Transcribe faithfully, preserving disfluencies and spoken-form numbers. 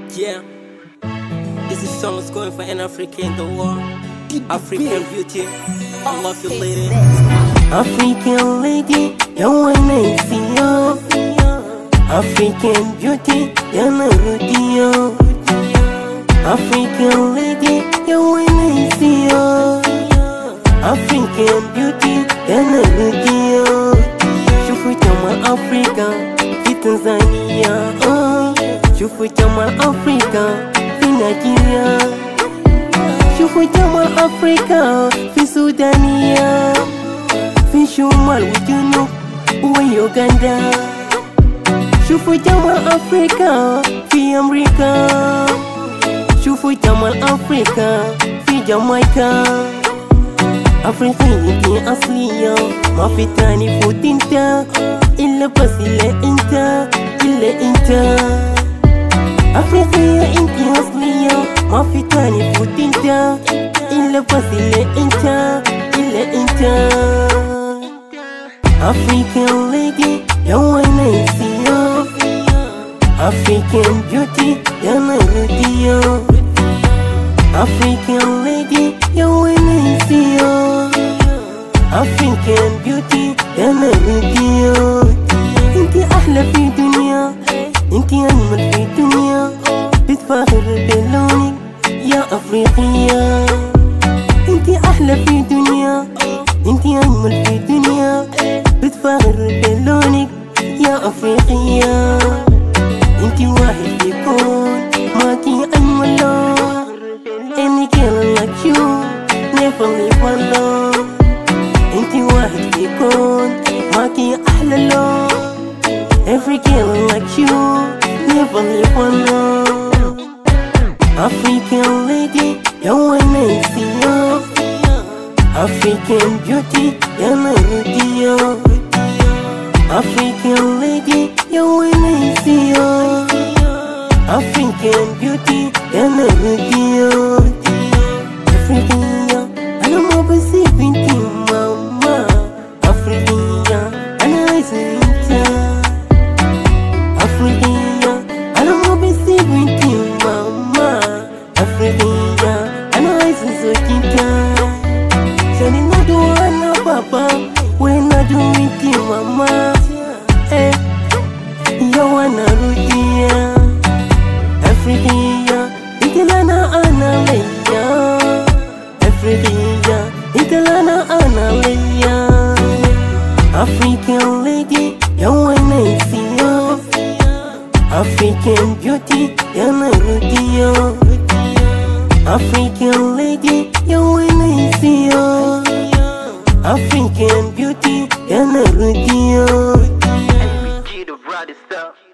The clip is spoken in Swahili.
Yeah, this is song is going for an African in the world. African beauty, I love you, lady. African lady, you wanna see you. African beauty, you know you. African lady, you wanna see you. African beauty, you know you. Shufu chama Africa, fi Tanzania. Shufu chama Africa, fi Nigeria. Shufu chama Africa, fi Sudania. Fi Shumal Wujunu, wa Uganda. Shufu chama Africa, fi America. Shufu chama Africa, fi Jamaica. Afrika yake asliya, mafita ni futinta, illa bas illa inta, illa inta. Afrika yake asliya, mafita ni futinta, illa bas illa inta, illa inta. African lady, you wanna see you. African beauty, you know you. African lady, you wanna see you. African beauty, يا نبيتي. انتي احلى في الدنيا، انتي اجمل في الدنيا. بتفاخر بلونك يا افريقية. انتي احلى في الدنيا، انتي اجمل في الدنيا. بتفاخر بلونك يا افريقية. انتي واحد في كون ماكي اجمل لون. Any girl like you never live alone. انتي واحد يكون ماكي أحلى لون. Every girl like you never live alone. African lady, you wanna see you. African beauty, you know you. African lady, you wanna see you. African beauty, you know you. African, أنا ما بسيب انتي ماما. African, أنا عايز انت. African, أنا ما بسيب انتي ماما. African, أنا عايز زوج انت. سني ندو أنا بابا وندو انتي ماما. Eh, يا وانا روديا. African, انت لنا أنا ليا. Africa, انت لنا انا ليا. African lady, you wanna see you. African beauty, you know you. African lady, you wanna see you. African beauty, you know you. D D B the brother stuff.